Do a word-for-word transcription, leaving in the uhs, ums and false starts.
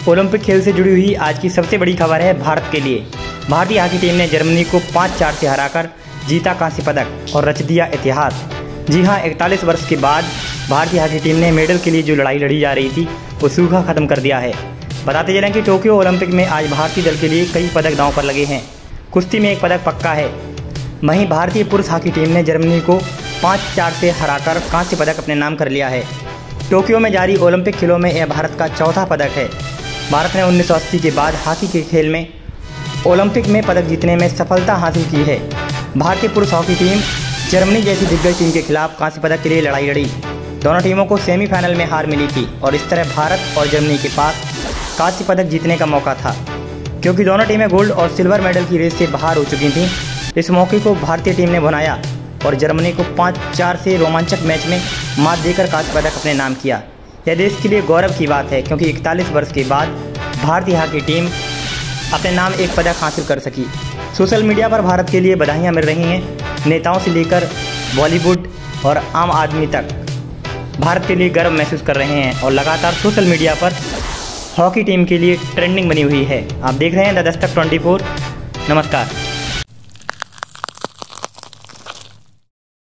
Olympic खेल से जुड़ी हुई आज की सबसे बड़ी खबर है भारत के लिए। भारतीय हॉकी टीम ने जर्मनी को पाँच चार से हराकर जीता कांस्य पदक और रच दिया इतिहास। जी हां, इकतालीस वर्ष के बाद भारतीय हॉकी टीम ने मेडल के लिए जो लड़ाई लड़ी जा रही थी वो सूखा खत्म कर दिया है। बताते चलें कि टोक्यो ओलंपिक में आज भारतीय दल के लिए कई पदक दांव पर लगे हैं। कुश्ती में एक पदक पक्का है। वहीं भारतीय पुरुष हॉकी टीम ने जर्मनी को पाँच चार से हराकर कांस्य पदक अपने नाम कर लिया है। टोक्यो में जारी ओलंपिक खेलों में यह भारत का चौथा पदक है। भारत ने उन्नीस सौ अस्सी के बाद हॉकी के खेल में ओलंपिक में पदक जीतने में सफलता हासिल की है। भारतीय पुरुष हॉकी टीम जर्मनी जैसी दिग्गज टीम के खिलाफ कांस्य पदक के लिए लड़ाई लड़ी। दोनों टीमों को सेमीफाइनल में हार मिली थी और इस तरह भारत और जर्मनी के पास कांस्य पदक जीतने का मौका था, क्योंकि दोनों टीमें गोल्ड और सिल्वर मेडल की रेस से बाहर हो चुकी थीं। इस मौके को भारतीय टीम ने भुनाया और जर्मनी को पाँच चार से रोमांचक मैच में मात देकर कांस्य पदक अपने नाम किया। यह देश के लिए गौरव की बात है, क्योंकि इकतालीस वर्ष के बाद भारतीय हॉकी टीम अपने नाम एक पदक हासिल कर सकी। सोशल मीडिया पर भारत के लिए बधाइयां मिल रही हैं। नेताओं से लेकर बॉलीवुड और आम आदमी तक भारत के लिए गर्व महसूस कर रहे हैं और लगातार सोशल मीडिया पर हॉकी टीम के लिए ट्रेंडिंग बनी हुई है। आप देख रहे हैं द दस्तक चौबीस। नमस्कार।